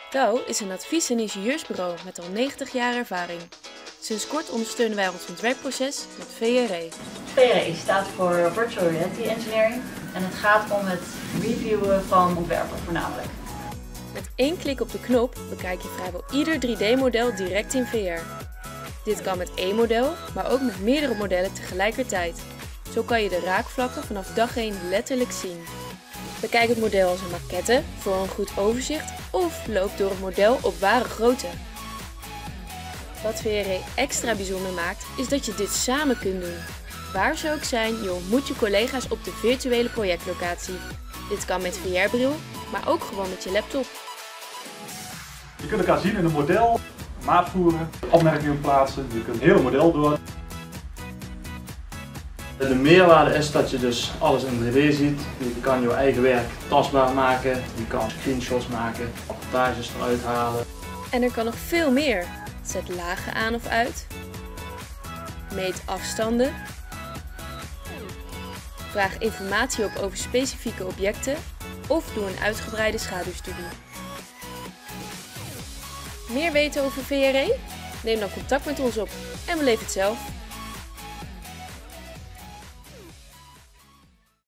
Douw is een advies- en ingenieursbureau met al 90 jaar ervaring. Sinds kort ondersteunen wij ons ontwerpproces met VRE. VRE staat voor Virtual Reality Engineering en het gaat om het reviewen van ontwerpen voornamelijk. Met één klik op de knop bekijk je vrijwel ieder 3D-model direct in VR. Dit kan met één model, maar ook met meerdere modellen tegelijkertijd. Zo kan je de raakvlakken vanaf dag 1 letterlijk zien. Bekijk het model als een maquette voor een goed overzicht of loop door het model op ware grootte. Wat VRE extra bijzonder maakt, is dat je dit samen kunt doen. Waar ze ook zijn, je ontmoet je collega's op de virtuele projectlocatie. Dit kan met VR-bril, maar ook gewoon met je laptop. Je kunt elkaar zien in een model, maat voeren, opmerkingen plaatsen, je kunt het hele model door. De meerwaarde is dat je dus alles in 3D ziet. Je kan je eigen werk tastbaar maken, je kan screenshots maken, rapportages eruit halen. En er kan nog veel meer. Zet lagen aan of uit. Meet afstanden. Vraag informatie op over specifieke objecten of doe een uitgebreide schaduwstudie. Meer weten over VRE? Neem dan contact met ons op en beleef het zelf.